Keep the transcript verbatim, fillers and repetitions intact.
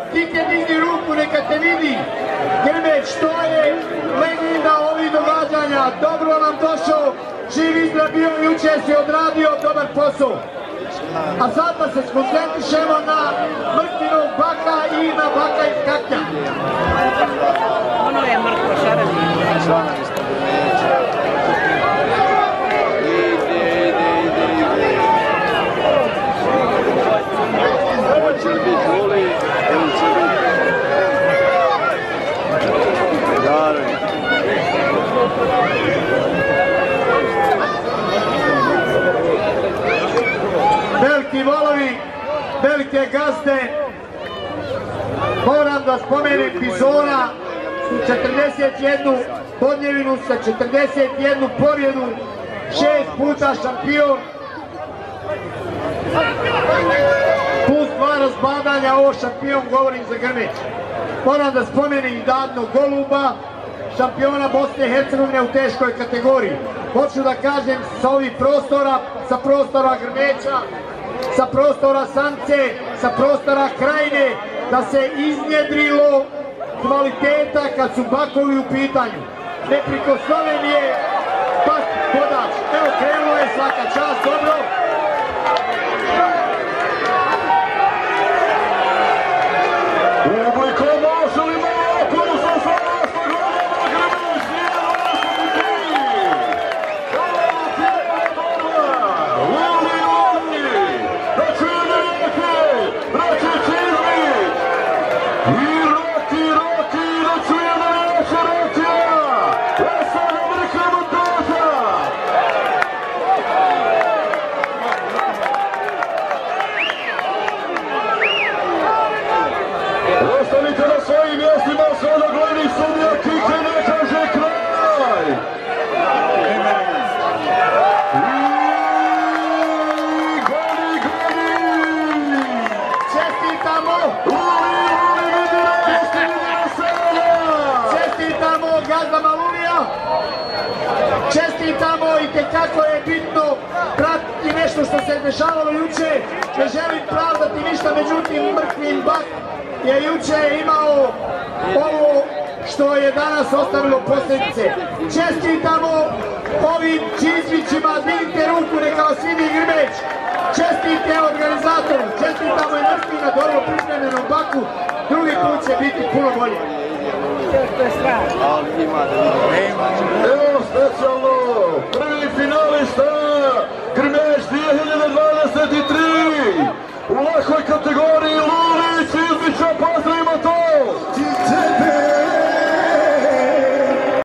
Kike, digni ruku, neka te vidi. Grmeć, to je legenda ovih događanja. Dobro nam došao, živ izgled bio, juče si odradio dobar posao. A sad da se skoncentrišemo na Mrkvinog baka i na baka iz Kaknja. Ono je Mrkvo Šarani. Hoće li biti voli, ili će biti daruj. Veliki volovi, velike gazde. Moram da spomenem Bizona u četrdeset jednu podnjevinu sa četrdeset jednu pobjedu, šest puta šampion. Plus dva razbadanja, ovo šampion govorim za Grmeć. Moram da spomenem i Dadnog Goluba, šampiona Bosne i Hercegovine u teškoj kategoriji. Hoću da kažem sa ovih prostora, sa prostora Grmeća, sa prostora Sance, sa prostora Krajine, da se iznjedrilo kvaliteta kad su bakovi u pitanju. Neprikosnoven je bak podač. Evo, krenulo je, svaka čast, dobro. Čestitamo i tekako je bitno pratiti nešto što se dešavalo juče. Ne želim pravdati ništa, međutim Mrkvin bak je juče imao ovo što je danas ostavilo posljedice. Čestitamo ovim čizvićima, dignite ruku, neka vas vidi Grmeć. Čestite organizatoru, čestitamo i Mrkvina dobro pripremljenom baku. Drugi put će biti puno bolje. Ali ima da vidimo. Evo specijalno